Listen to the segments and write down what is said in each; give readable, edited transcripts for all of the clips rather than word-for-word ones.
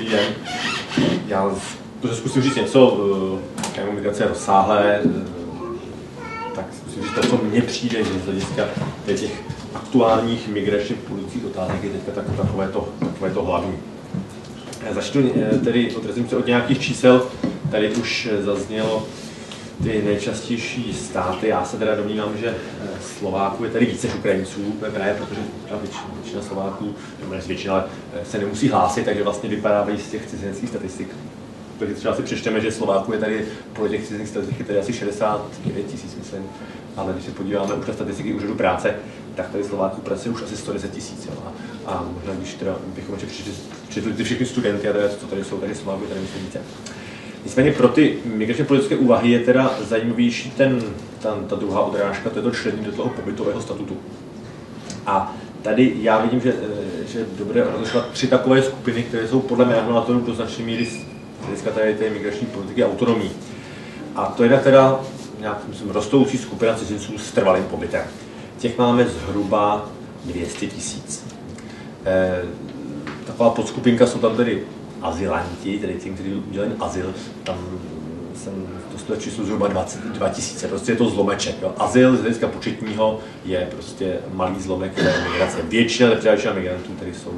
den. Já zkusím říct něco, jakou migrace je rozsáhlé, tak zkusím říct to, co mně přijde, že z hlediska těch aktuálních migračních politických otázek je teďka takové to hlavní. Začnu tedy odrazím se od nějakých čísel, tady už zaznělo ty nejčastější státy. Já se teda domnívám, že Slováků je tady více než Ukrajinců, právě protože většina Slováků, nebo ne většina, ale se nemusí hlásit, takže vlastně vypadávají z těch cizineckých statistik. Takže třeba si přečteme, že Slováků je tady podle těch cizineckých statistik tady asi 69 000, myslím, ale když se podíváme už na statistiky úřadu práce, tak tady Slováků pracuje už asi 110 000. A možná když teda bychom přečetli ty všechny studenty, a teda, co tady jsou, tady Slováků, tady myslím více. Nicméně pro ty migračně politické úvahy je teda zajímavější ta druhá odrážka, to je to člení do toho pobytového statutu. A tady já vidím, že je dobré rozlišovat 3 takové skupiny, které jsou podle mého názoru do značné míry z hlediska té migrační politiky autonomní. A to je teda nějak, myslím, rostoucí skupina cizinců s trvalým pobytem. Těch máme zhruba 200 000. Taková podskupinka jsou tam tedy azylanti, tedy tím, kteří udělají azyl, tam jsem dostal číslo zhruba 22 000, prostě je to zlomeček. Jo. Azyl z hlediska početního je prostě malý zlomek migrace. Většina migrantů, tedy jsou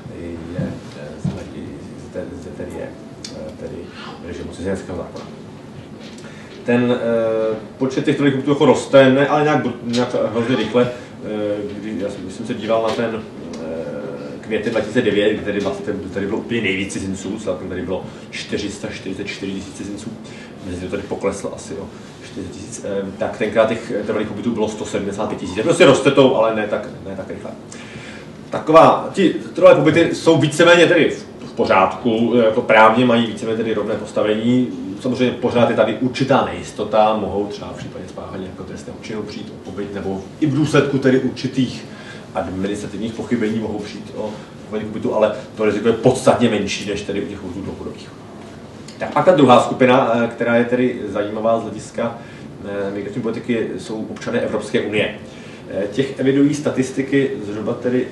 tedy režimu cizineckého zákona. Ten počet těch trvalých pobytů roste, ne, ale nějak hrozně rychle, když jsem se díval na ten květen 2009, kdy tady bylo úplně nejvíc cizinců, celkem tady bylo 444 000 cizinců, mezi to tady pokleslo asi o 40 000, tak tenkrát těch trvalých pobytů bylo 175 000. Prostě roste to, ale ne tak rychle. Ti trvalé pobyty jsou víceméně tedy v pořádku, jako právně mají víceméně tedy rovné postavení. Samozřejmě pořád je tady určitá nejistota, mohou třeba v případě spáchání jako trestného činu přijít o pobyt, nebo i v důsledku tedy určitých administrativních pochybení mohou přijít o pobytu, ale to riziko je podstatně menší než tedy u těch pobytů dlouhodobých. Tak pak ta druhá skupina, která je tedy zajímavá z hlediska migrační politiky, jsou občané Evropské unie. Těch evidují statistiky zhruba tedy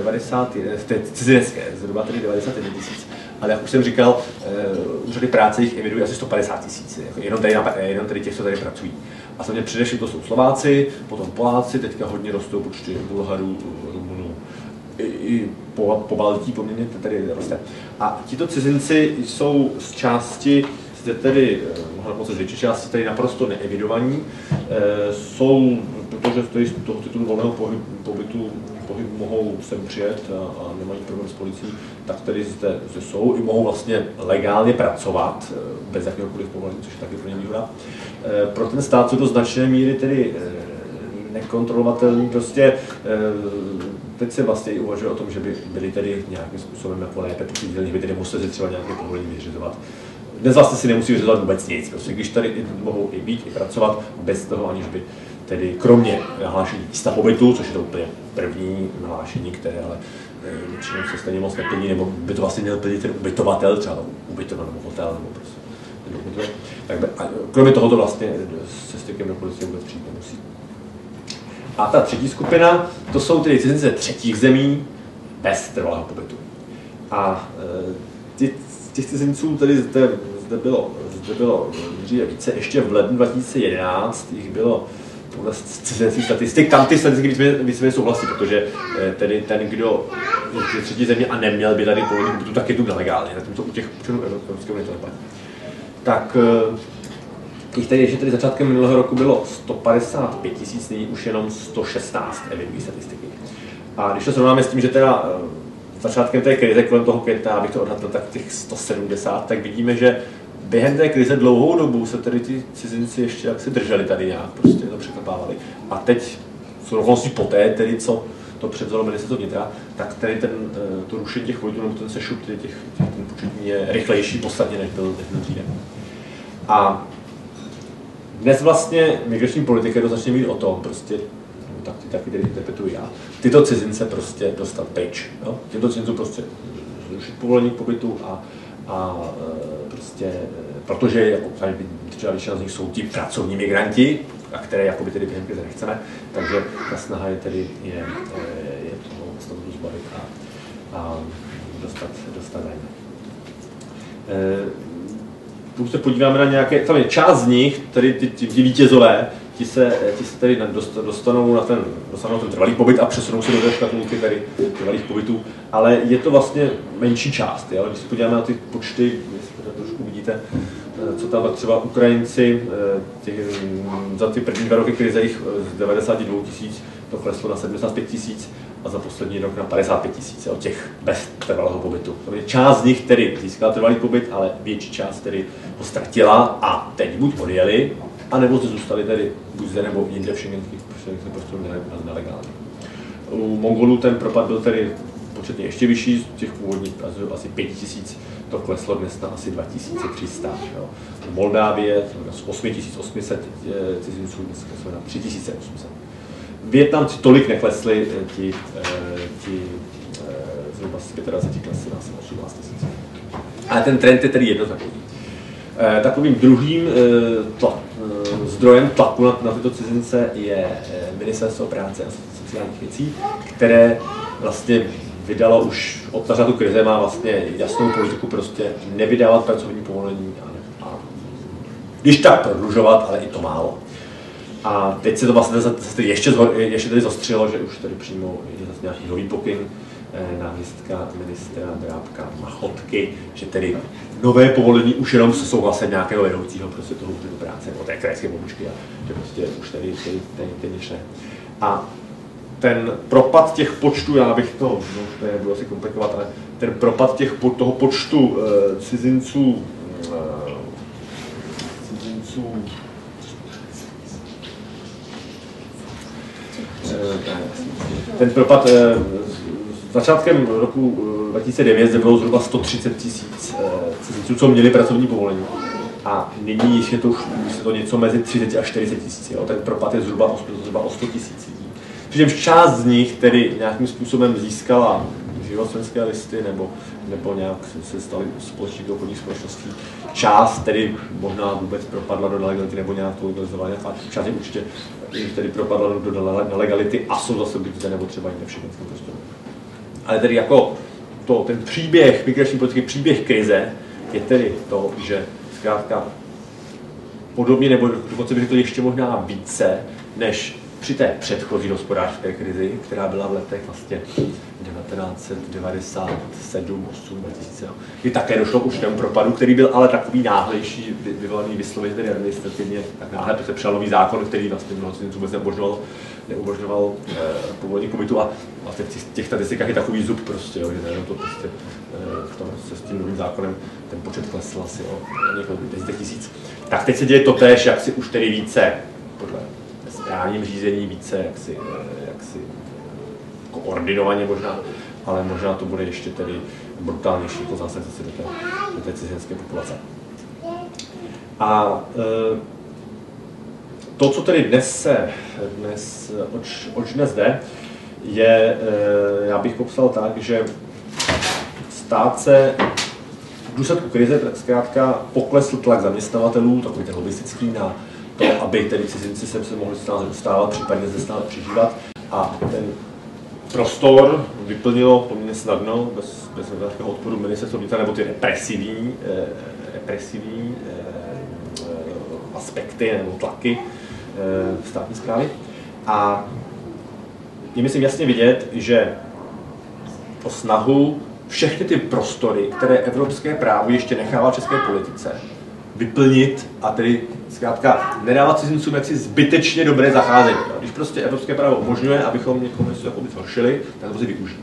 91 000, ale jak už jsem říkal, úřady práce jich evidují asi 150 000, jenom tady těch, co tady pracují. A samozřejmě především to jsou Slováci, potom Poláci, teďka hodně rostou počty Bulharů, Rumunů, i po Baltí poměrně tady roste. A tito cizinci jsou z části, zde tedy, mohla pomoct z větší části, tady naprosto neevidovaní, jsou, protože z toho titulu volného pobytu mohou sem přijet a nemají problém s policií, tak tady zde jsou i mohou vlastně legálně pracovat bez jakéhokoliv povolení, což je taky pro ně výhoda. Pro ten stát jsou to značné míry tedy nekontrolovatelný. Prostě teď se vlastně i uvažuje o tom, že by byli tedy nějakým způsobem jako lépe pochopitelní, že by tedy museli třeba nějaké povolení vyřizovat. Dnes vlastně si nemusí vyřizovat vůbec nic, prostě když tady mohou i být, i pracovat bez toho, aniž by tedy kromě nahlášení místa pobytu, což je to úplně první nahlášení, které ale většinou se stejně moc neplní, nebo by to vlastně měl plnit ten ubytovatel, třeba ubytovatel nebo hotel, nebo prostě tak kromě toho to vlastně se stykem do policie vůbec přijít nemusí. A ta třetí skupina, to jsou tedy cizinci ze třetích zemí bez trvalého pobytu. A těch cizinců tady zde bylo dříve více, ještě v lednu 2011 jich bylo podle cizineckých statistik, tam ty statistiky víceméně souhlasí, protože tedy ten, kdo je třetí země a neměl by tady povolení pobytu, tak je tu nelegálně, zatímco u těch občanů Evropské unie to neplatí. Tak jich tady ještě tedy začátkem minulého roku bylo 155 000, nyní už jenom 116 evidují statistiky. A když to srovnáme s tím, že teda začátkem té krize, kolem toho května, abych to odhadl, tak těch 170, tak vidíme, že během té krize dlouhou dobu se tedy ty cizinci ještě jaksi drželi tady nějak, prostě to překvapávali. A teď, v rovnosti poté, tedy co to převzalo ministerstvo vnitra, tak tady to rušení těch pobytů, nebo ten sešup ten početní je rychlejší podstatně, než byl dříve. A dnes vlastně migrační politika doznačně mít o tom, prostě, no, taky tedy interpretuji já, tyto cizince prostě dostat pryč. Jo? Těmto cizincům prostě zrušit povolení k pobytu a prostě, protože jako třeba většina z nich jsou ti pracovní migranti, a které jakoby tedy během krize nechceme, takže ta snaha je tedy je toho statutu zbavit a dostat ven. Pokud se podíváme na nějaké, samozřejmě část z nich, tedy ty vítězové, ti se tedy dostanou ten trvalý pobyt a přesunou se do té škatulky tady trvalých pobytů, ale je to vlastně menší část. Ale když se podíváme na ty počty, jestli to trošku vidíte, co tam třeba Ukrajinci, za ty první 2 roky krize jich z 92 000 to kleslo na 75 000 a za poslední rok na 55 000 od těch bez trvalého pobytu. Část z nich tedy získala trvalý pobyt, ale větší část tedy ho ztratila a teď buď odjeli, anebo zůstali tedy buď zde nebo jinde v šengenských prostorů nelegálně. U Mongolů ten propad byl tedy početně ještě vyšší, z těch původních asi 5 000 to kleslo dnes na asi 2300. V Moldávie z 8800 cizinců dnes kleslo na 3800. Vietnamci tolik neklesli, ti zhruba z 25 klesli na asi 18 000. Ale ten trend je tedy jednoznačný. Takovým druhým zdrojem tlaku na tyto cizince je Ministerstvo práce a sociálních věcí, které vlastně vydalo už od začátku krize, má vlastně jasnou politiku prostě nevydávat pracovní povolení a když tak prodlužovat, ale i to málo. A teď se to vlastně ještě tady zostřilo, že už tady přijmou zase nějaký nový pokyn náměstka ministra Drábka Machotky, že tedy nové povolení už jenom se souhlasem nějakého vedoucího prostě toho úřadu práce nebo té krajské pobočky a že prostě už tady téměř ne. A ten propad těch počtů, já bych to, nebudu asi komplikovat, ale ten propad toho počtu cizinců ten propad začátkem roku 2009 zde bylo zhruba 130 000 cizinců, co měli pracovní povolení. A nyní již je to něco mezi 30 a 40 000. Ten propad je zhruba o 100 000 lidí. Přičemž část z nich tedy nějakým způsobem získala živnostenské listy nebo nějak se staly společníky obchodních společností. Část tedy možná vůbec propadla do nelegality nebo nějak to legalizované. Část je určitě tedy propadla do nelegality a jsou zase buď zde nebo třeba jinde v šengenském prostoru. Ale tedy jako ten příběh, migrační politický příběh krize je tedy to, že zkrátka podobně nebo dokonce bych řekl ještě možná více než při té předchozí hospodářské krizi, která byla v letech vlastně 1997, 8, 2000, kdy také došlo k určitému propadu, který byl ale takový náhlejší, vyvolaný vyslovit tedy administrativně, tak náhle se přijal nový zákon, který vlastně mnoho cizinců vůbec neumožňoval povolení pobytu a vlastně v těch statistikách je takový zub prostě, že nejenom to prostě s tím novým zákonem ten počet klesl asi o několik desítek tisíc. Tak teď se děje totéž, jak si už tedy více podle správním řízení více jaksi koordinovaně možná, ale možná to bude ještě tedy brutálnější jako zásah zase do té cizinské populace. A to, co tedy oč dnes jde, je, já bych popsal tak, že stát se v důsledku krize zkrátka poklesl tlak zaměstnavatelů, takový ten lobistický, na to, aby tedy cizinci se mohli stále dostávat, případně zde stále přežívat. A ten prostor vyplnilo poměrně snadno, bez nějakého odporu ministerstva vnitra, nebo ty represivní aspekty nebo tlaky státní správy. A je myslím jasně vidět, že o snahu všechny ty prostory, které evropské právo ještě nechává v české politice, vyplnit a tedy zkrátka nedávat cizincům jaksi zbytečně dobré zacházení. Když prostě evropské právo umožňuje, abychom někomu něco zhoršili, tak to musí využít.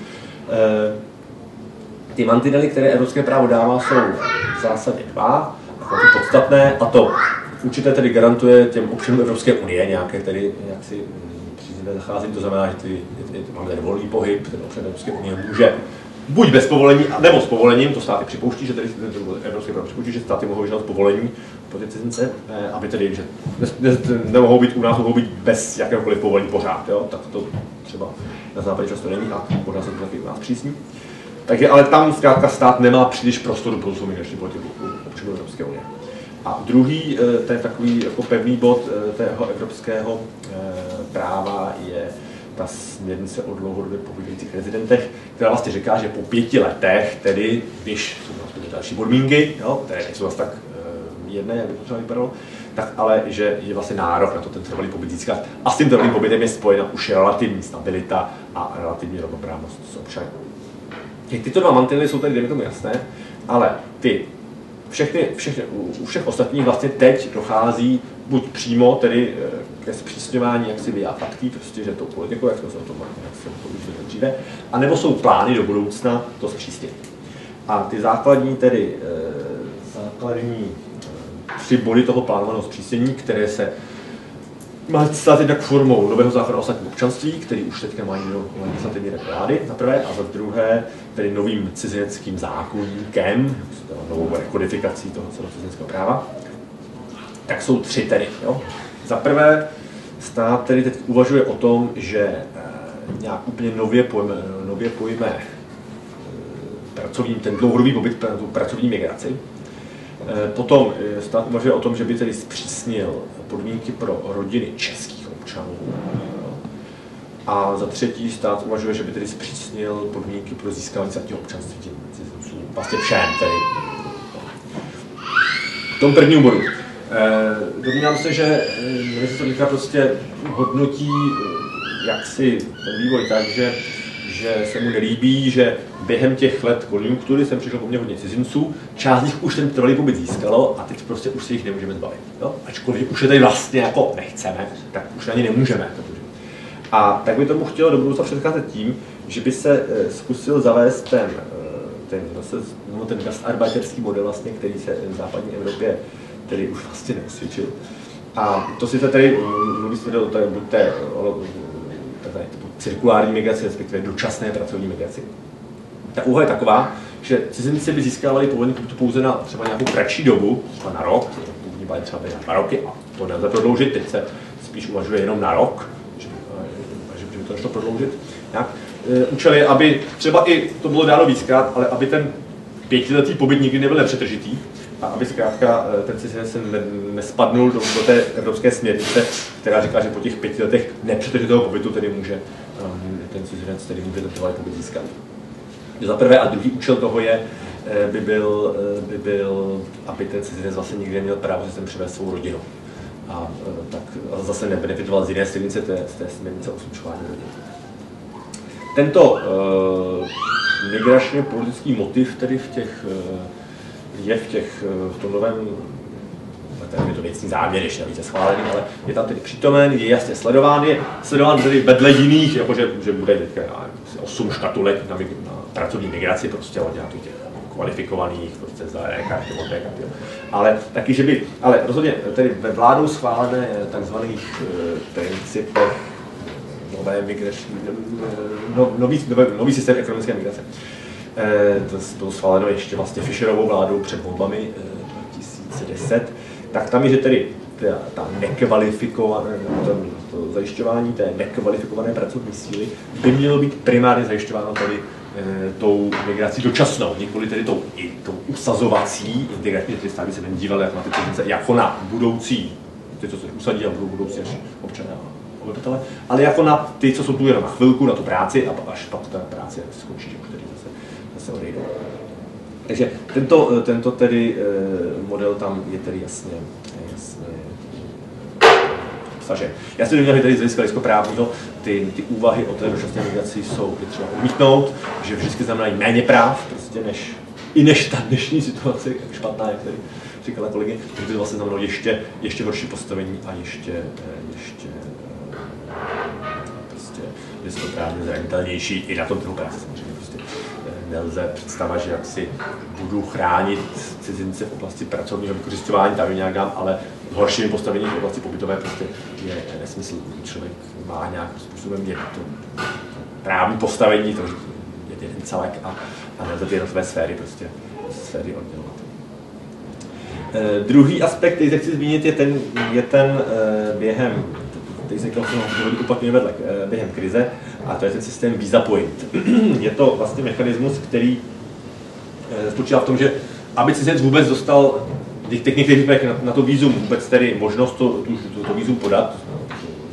Ty mantinely, které evropské právo dává, jsou v zásadě dva, ty podstatné, a to určitě tedy garantuje těm občanům Evropské unie nějaké tedy jaksi příznivé zacházení, to znamená, že máme volný pohyb, ten občan Evropské unie může buď bez povolení, nebo s povolením, to státy připouští, že tedy evropské právo připouští, že státy mohou vyžádat povolení pro ty cizince, aby tedy, že nemohou být u nás, mohou být bez jakéhokoliv povolení pořád, jo? Tak to třeba na západě často není a možná se to taky u nás přísní. Takže ale tam zkrátka stát nemá příliš prostoru pro svou migrační politiku občanů Evropské unie. A druhý, to je takový jako pevný bod tého evropského práva, je ta směrnice o dlouhodobě pobývajících rezidentech, která vlastně říká, že po 5 letech, tedy když jsou další podmínky, jo, které nejsou zase tak jedné, jak by to třeba vypadalo, tak ale že je vlastně nárok na to ten trvalý pobyt získat. A s tím trvalým pobytem je spojena už relativní stabilita a relativní rovnoprávnost s občany. Tyto dva mantinely jsou tady, dejme tomu jasné, ale u všech ostatních vlastně teď dochází buď přímo tedy ke zpřísňování jaksi via facti, prostě, že to politiku, jak jsme se o tom už dříve, anebo jsou plány do budoucna to zpřísnit. A ty základní 3 body toho plánovaného zpřísnění, které se má stát jednak formou nového zákona o státním občanství, který už teďka mají do legislativní vlády za prvé, a za druhé tedy novým cizineckým zákoníkem, novou rekodifikací toho celého cizineckého práva, tak jsou 3 tedy. Jo? Za prvé, stát tedy teď uvažuje o tom, že nějak úplně nově pojme ten dlouhodobý pobyt, tu pracovní migraci. Potom stát uvažuje o tom, že by tedy zpřísnil podmínky pro rodiny českých občanů. A za třetí stát uvažuje, že by tedy zpřísnil podmínky pro získávání státního občanství cizinců. Vlastně všem tedy. V tom prvním bodu. Domnívám se, že ministerstvo vnitra prostě hodnotí jaksi ten vývoj tak, že se mu nelíbí, že během těch let konjunktury sem přišlo poměrně hodně cizinců, část z nich už ten trvalý pobyt získalo a teď prostě už se jich nemůžeme zbavit. Jo? Ačkoliv už je tady vlastně jako nechceme, tak už ani nemůžeme. A tak by tomu chtělo do budoucna předcházet tím, že by se zkusil zavést ten gastarbeiterský model, vlastně, který se v západní Evropě tedy už vlastně neosvědčil. A to sice tady mluví se o té cirkulární migraci, respektive dočasné pracovní migraci. Ta úvaha je taková, že cizinci by získávali povolení pouze na třeba nějakou kratší dobu, třeba na rok, původní báje třeba na 2 roky, a to nelze prodloužit, teď se spíš uvažuje jenom na rok, že by to nešlo prodloužit. Účel je, aby třeba i to bylo dáno víckrát, ale aby ten 5letý pobyt nikdy nebyl nepřetržitý, a aby zkrátka ten cizinec se nespadnul do té evropské směrnice, která říká, že po těch 5 letech nepřetržitého pobytu tedy může ten cizinec tedy může ten trvalý pobyt získat. Za prvé a druhý účel toho by byl, aby ten cizinec vlastně nikdy neměl právo si sem přivést svou rodinu. A zase nebenefitoval z jiné směrnice, z té směrnice o slučování rodin. Tento migračně politický motiv tedy v tom novém, je to věcný záměr, ještě navíc schválený, ale je tam tedy přítomen, je jasně sledován, tedy vedle jiných, že bude teďka 8 škatulek na pracovní migraci, prostě od nějakých těch kvalifikovaných, prostě zelené karty, modré karty. Ale taky, ale rozhodně tedy ve vládou schválené takzvaných principech nové migrační, nový systém ekonomické migrace. To bylo schváleno ještě vlastně Fischerovou vládou před volbami 2010, tak tam je, že tedy ta nekvalifikované, to zajišťování té nekvalifikované pracovní síly by mělo být primárně zajišťováno tedy tou migrací dočasnou, nikoli tedy tou usazovací integrační, tedy stát by se nedíval jak na ty cizince, jako na budoucí, ty, co se usadí a budou budoucí až občané a obyvatele, ale jako na ty, co jsou tu jenom na chvilku, na tu práci a až pak ta práce skončí, už tedy zase odejdou. Takže tento tedy model tam je tedy jasně obsažen. Já si domnívám, že tady z hlediska lidskoprávního ty úvahy o té dočasné migraci jsou třeba odmítnout, že vždycky znamenají méně práv, prostě než ta dnešní situace, jak špatná, jak tady říkala kolegy, že to vlastně znamenalo ještě horší postavení a ještě prostě lidskoprávně zranitelnější i na tom trhu práce samozřejmě. Nelze představit, že jak si budu chránit cizince v oblasti pracovního vykořisťování, tam je nějak dám, ale horšími postavení v oblasti pobytové prostě je nesmysl. Člověk má nějakým způsobem to právní postavení, to je jeden celek a nelze ty jednotlivé sféry oddělovat. Druhý aspekt, který chci zmínit, je ten během, který se uplatňuje vedle během krize, a to je ten systém Visa Point. Je to vlastně mechanismus, který spočívá v tom, že aby cizinec vůbec dostal na to vízum vůbec tedy možnost to vízum podat, vízum se musí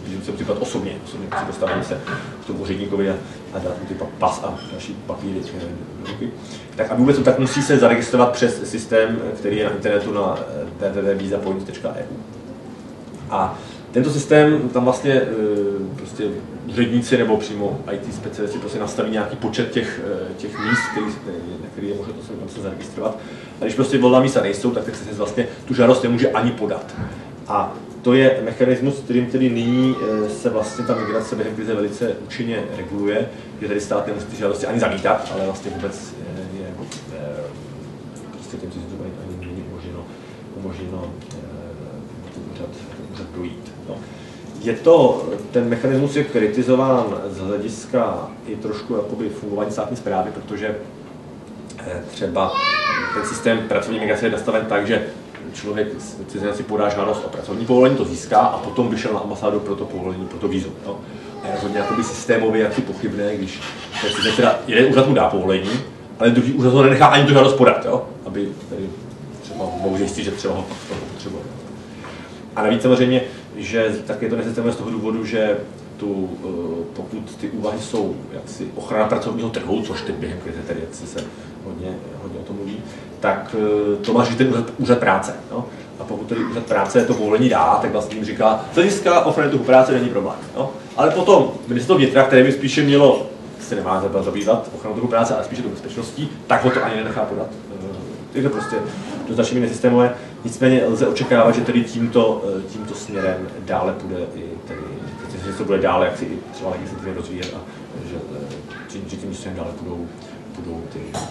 například osobně při dostavení se k tomu úředníkovi a dát mu ty pas a další papíry do ruky. Tak aby vůbec to tak musí se zaregistrovat přes systém, který je na internetu na www.visapoint.eu. A tento systém, tam vlastně prostě úředníci nebo přímo IT specialisti prostě nastaví nějaký počet těch míst, na který je možné to zaregistrovat. A když prostě volná místa nejsou, tak se vlastně tu žádost nemůže ani podat. A to je mechanismus, kterým tedy nyní se vlastně ta migrace během krize velice účinně reguluje, že tady stát nemusí ty žádosti ani zamítat, ale vlastně vůbec je prostě těm cizincům ani není umožněno ten úřad dojít. No. Ten mechanismus je kritizován z hlediska i trošku jakoby fungování státní správy, protože třeba ten systém pracovní migrace je nastaven tak, že člověk cizinec si podá žádost o pracovní povolení, to získá a potom vyšel na ambasádu pro to povolení, pro to vízum. No. A je rozhodně jakoby systémově jaksi pochybné, když cizinec teda jeden úřad mu dá povolení, ale druhý úřad ho nenechá ani tu žádost podat, jo? Aby tady třeba mohl zjistit, že třeba ho potřebuje. A navíc samozřejmě, že tak je to nesystémové z toho důvodu, že pokud ty úvahy jsou jaksi ochrana pracovního trhu, což teď během krize tedy jaksi se hodně o tom mluví, tak to má říct ten úřad práce. No? A pokud tedy úřad práce to povolení dá, tak vlastně jim říká, z hlediska ochrany trhu práce není problém. No? Ale potom ministerstvo vnitra, které by spíše mělo se nemá zabývat ochranou trhu práce, ale spíše do bezpečností, tak ho to ani nenechá podat. Takže prostě to značně nesystémové. Nicméně lze očekávat, že tedy tímto směrem dále půjde i tedy, že to bude dále jaksi i třeba legislativně rozvíjet a že tím směrem dále budou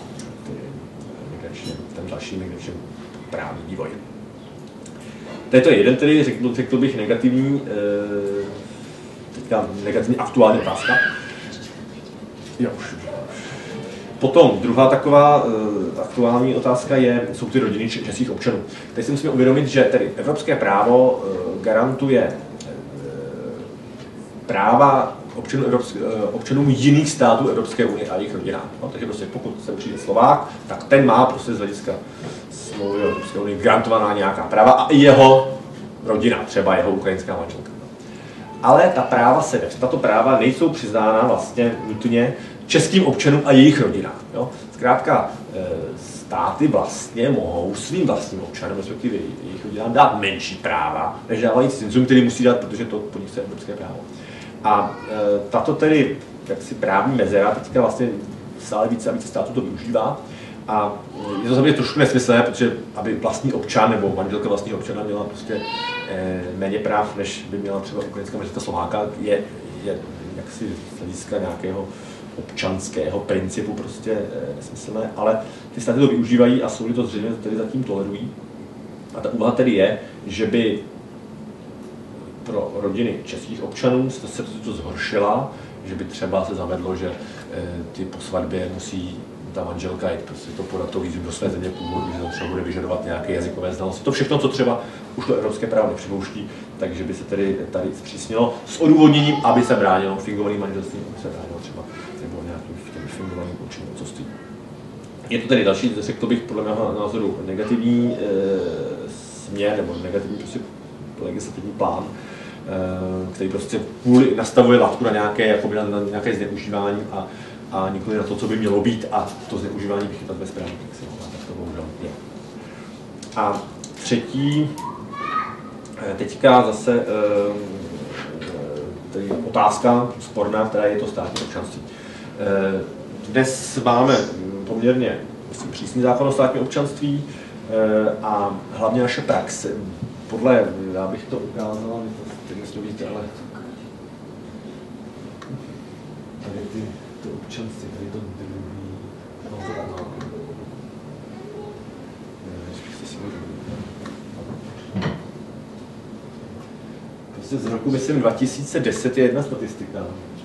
ten další migrační právní vývoj. To je jeden tedy, řekl bych, negativní aktuální otázka. Jo, potom druhá taková aktuální otázka jsou ty rodiny českých občanů. Teď si musíme uvědomit, že tedy evropské právo garantuje práva občanům jiných států Evropské unie a jejich rodinám. No, takže prostě pokud se přijde Slovák, tak ten má prostě z hlediska smlouvy Evropské unie garantovaná nějaká práva a i jeho rodina, třeba jeho ukrajinská manželka. Ale tato práva nejsou přiznána vlastně nutně českým občanům a jejich rodinám. Jo? Zkrátka státy vlastně mohou svým vlastním občanům, respektive jejich rodinám, dát menší práva, než dávají cizincům, který musí dát, protože to po nich je evropské právo. A tato tedy jaksi právní mezera teďka vlastně stále více a více států to využívá. A je to samozřejmě trošku nesmyslné, protože aby vlastní občan nebo manželka vlastního občana měla prostě méně práv, než by měla třeba ukrajinská manželka Slováka, je jaksi z hlediska nějakého občanského principu prostě nesmyslné, ale ty státy to využívají a soudy to zřejmě tedy zatím tolerují. A ta úvaha tedy je, že by pro rodiny českých občanů se to zhoršila, že by třeba se zavedlo, že ty po svatbě musí ta manželka jít prostě to podat to vízum do své země původu, že to třeba bude vyžadovat nějaké jazykové znalosti. To všechno, co třeba už to evropské právo nepřipouští, takže by se tedy tady zpřísnilo s odůvodněním, aby se bránilo fingovaným manželstvím, aby se bránilo třeba nebo nějakým fingovaným určeným otcovstvím. Je to tedy další, řekl bych podle mého názoru negativní směr nebo negativní prostě legislativní plán, který prostě nastavuje látku na nějaké zneužívání a nikoli na to, co by mělo být, a to zneužívání vychytat ve správě, tak to bohužel je. A třetí, teďka zase otázka sporná, která je to státní občanství. Dnes máme poměrně přísný zákon o státním občanství a hlavně naše praxe. Já bych to ukázal, teď to víte, ale tady to občanství, tady to druhý, prostě z roku, myslím, 2010 je jedna statistika.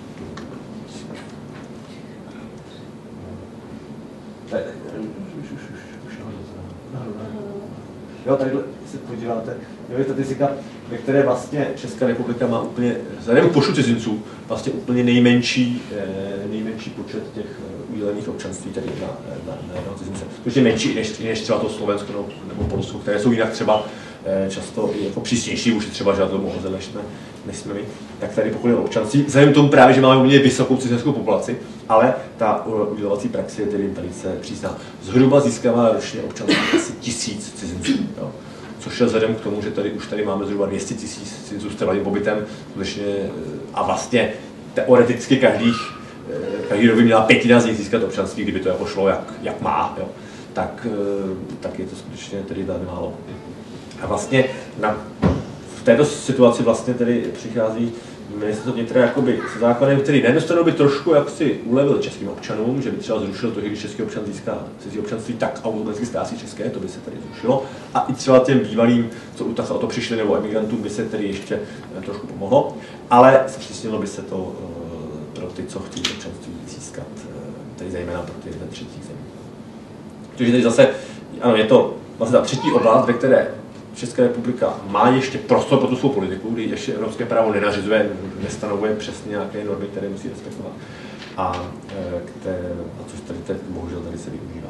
Jo, tady se podíváte, je statistika, ve které vlastně Česká republika má úplně, vzhledem k počtu cizinců, vlastně úplně nejmenší počet těch udělených občanství tady na jednoho cizince. Což je menší než třeba to Slovensko nebo Polsko, které jsou jinak třeba často i jako přísnější vůči třeba žadatelům o azyl, než jsme my. Tak tady pokud je občanství, vzhledem k tomu právě, že máme u mě vysokou cizineckou populaci, ale ta udělovací praxe je tedy velice přísná. Zhruba získává ročně občanství asi 1000 cizinců. Jo. Což je vzhledem k tomu, že už tady máme zhruba 200 000 cizinců s trvalým pobytem, skutečně, a vlastně teoreticky každý rok by měla 1/5 z nich získat občanství, kdyby to jako šlo, jak má, jo. Tak je to skutečně tedy velmi málo. A vlastně v této situaci vlastně tedy přichází ministerstvo vnitra jakoby se základem, který na jednu stranu by trošku jaksi ulevil českým občanům, že by třeba zrušil to, že když český občan získá cizí občanství, tak automaticky ztrácí české, to by se tady zrušilo. A i třeba těm bývalým, co o to přišli, nebo emigrantům by se tedy ještě trošku pomohlo, ale zpřísnilo by se to pro ty, co chtějí občanství získat, tedy zejména pro ty ze třetích zemí. Protože tady zase, ano, je to vlastně ta třetí oblast, ve které Česká republika má ještě prostor pro tu svou politiku, kdy ještě evropské právo nenařizuje, nestanovuje přesně nějaké normy, které musí respektovat. A což tady bohužel tady se využívá.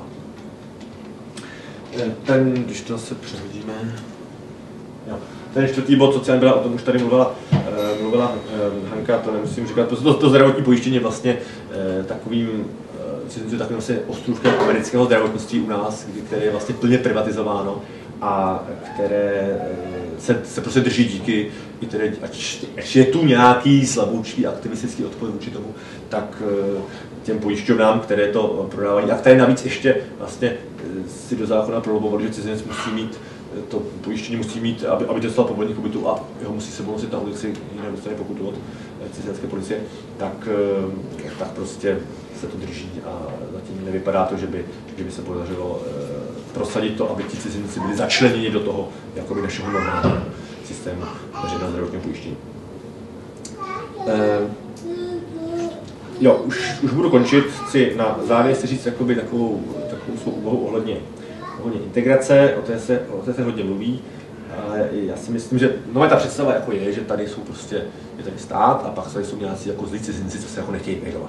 Když to zase přehodíme, jo. Ten čtvrtý bod, sociální byla, o tom už tady mluvila Hanka, to nemusím říkat, to zdravotní pojištění je vlastně takovým vlastně ostrůvkem amerického zdravotnictví u nás, které je vlastně plně privatizováno a které se prostě drží díky, i tedy, ať je tu nějaký slaboučký aktivistický odpor vůči tomu, tak těm pojišťovnám, které to prodávají a které navíc ještě vlastně si do zákona prolobovali, že cizinec musí mít to pojištění musí mít, aby dostal povolení k pobytu a ho musí sebou nosit na ulici, jinak dostane pokutu od cizinecké policie, tak prostě se to drží a zatím nevypadá to, že by se podařilo prosadit to, aby ti cizinci byli začleněni do toho jakoby našeho normálního systému veřejného zdravotního pojištění. Už budu končit. Chci na závěr si říct jakoby takovou svou úvahu ohledně integrace, o té se hodně mluví. Ale já si myslím, že ta představa jako je, že tady jsou prostě, je tady stát a pak tady jsou nějací jako zlí cizinci, co se jako nechtějí integrovat.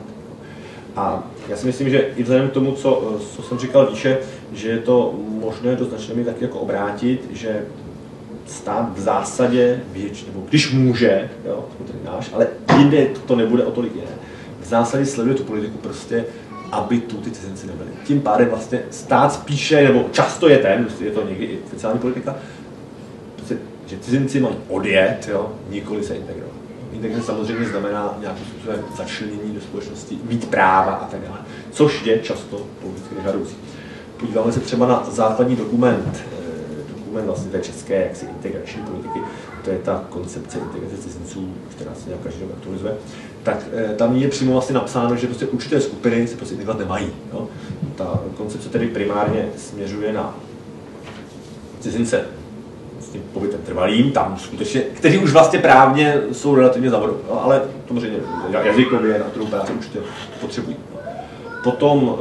A já si myslím, že i vzhledem k tomu, co jsem říkal výše, že je to možné do značné míry taky jako obrátit, že stát v zásadě, nebo když může, jo, to je náš, ale jinde to nebude o tolik jiné, v zásadě sleduje tu politiku prostě, aby tu ty cizinci nebyli. Tím pádem vlastně stát spíše, nebo často je to někdy i oficiální politika, prostě, že cizinci mají odjet, jo, nikoli se integrovat. Integrace samozřejmě znamená nějakým způsobem začlenění do společnosti, mít práva a tak dále, což je často politicky nežádoucí. Podíváme se třeba na základní dokument vlastně té české jaksi integrační politiky, to je ta koncepce integrace cizinců, která se nějak každý rok aktualizuje, tak tam je přímo vlastně napsáno, že prostě určité skupiny se prostě integrovat nemají. Jo? Ta koncepce tedy primárně směřuje na cizince s tím pobytem trvalým, tam skutečně, kteří už vlastně právně jsou relativně zavodou, ale samozřejmě jazykově na trhu práce určitě potřebují. Potom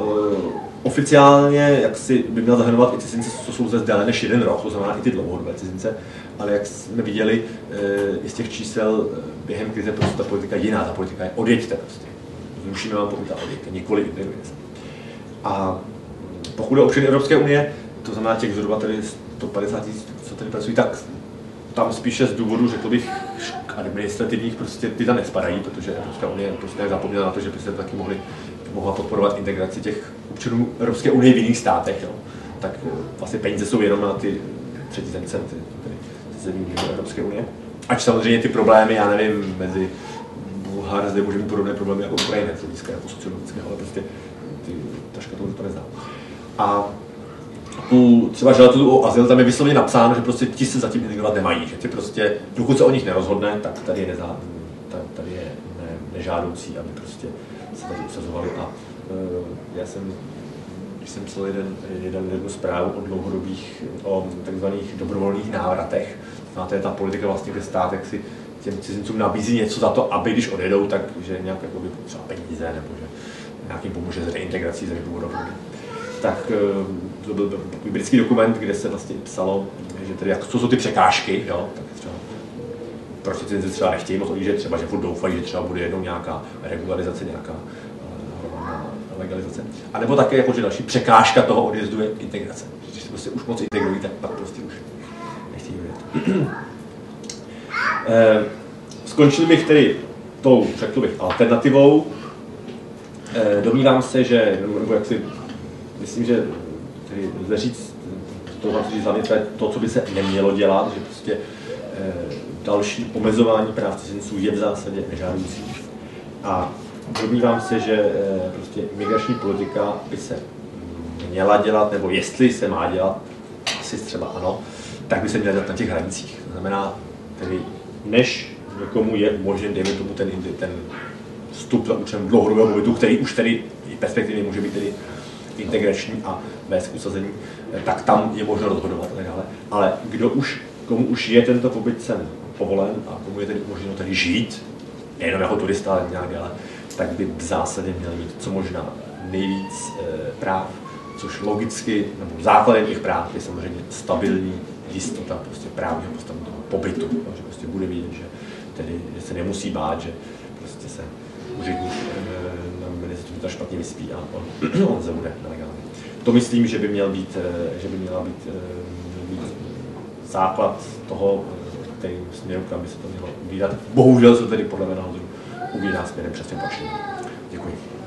oficiálně jaksi by měl zahrnovat i cizince, co jsou zde déle než 1 rok, to znamená i ty dlouhodobé cizince, ale jak jsme viděli i z těch čísel během krize, prostě ta politika je jiná, ta politika je odjeďte prostě. Zrušíme vám pobyt a odjeďte, nikoli integrujte se. A pokud je občany Evropské unie, to znamená těch zhruba tady 150 000, co tady pracují, tak tam spíše z důvodu, řekl bych, administrativních prostě ty tam nespadají, protože Evropská unie prostě zapomněla na to, že by se taky mohla podporovat integraci těch občanů Evropské unie v jiných státech. Jo. Tak vlastně peníze jsou jenom na ty třetí zemce, ty zemí Evropské unie. Ač samozřejmě ty problémy, já nevím, mezi Bulhar zde může mít podobné problémy jako Ukrajina, z hlediska jako sociologického, ale prostě ta škatula to nezná. A u třeba žadatelů o azyl tam je vyslovně napsáno, že prostě ti se zatím integrovat nemají, že ty prostě, dokud se o nich nerozhodne, tak tady je nežádoucí, aby prostě se tady usazovali. A když jsem psal jednu zprávu o dlouhodobých, o takzvaných dobrovolných návratech, a to je ta politika vlastně, kde stát jak si těm cizincům nabízí něco za to, aby když odjedou, tak že nějak jakoby třeba peníze, nebo že nějakým pomůže s reintegrací zemi původu. Tak to byl takový britský dokument, kde se vlastně psalo, že tedy co jsou ty překážky, jo, tak třeba proč cizinci třeba nechtějí moc odjíždět, třeba že furt doufají, že třeba bude jednou nějaká regularizace, nějaká legalizace. A nebo také jako, že další překážka toho odjezdu je integrace. Když se prostě už moc integrují, tak pak prostě už nechtějí odjet. Skončil bych tedy tou, řekl bych, alternativou. Domnívám se, že, nebo jak si, myslím, že tedy lze říct, to, co by se nemělo dělat, že prostě další omezování práv cizinců je v zásadě nežádoucí. A domnívám se, že prostě migrační politika by se měla dělat, nebo jestli se má dělat, asi třeba ano, tak by se měla dělat na těch hranicích. To znamená, tedy než někomu je umožněn, dejme tomu ten vstup za účelem dlouhodobého pobytu, který už tedy perspektivně může být tedy integrační a bez usazení, tak tam je možno rozhodovat a tak dále. Ale komu už je tento pobyt sem povolen a komu je tedy umožněno tady žít, nejenom jako turista, ale nějak dále, tak by v zásadě měl mít co možná nejvíc práv, což logicky, nebo základem těch práv je samozřejmě stabilní jistota prostě právního postavení toho pobytu, že prostě bude vidět, že se nemusí bát, že prostě se úředník na ministerstvu vnitra špatně vyspí a on zabude nelegálně. To myslím, že by měla být základ toho, kterým směru, kam by se to mělo ubírat. Bohužel se tedy podle mého názoru ubírá směrem přesně opačným. Děkuji.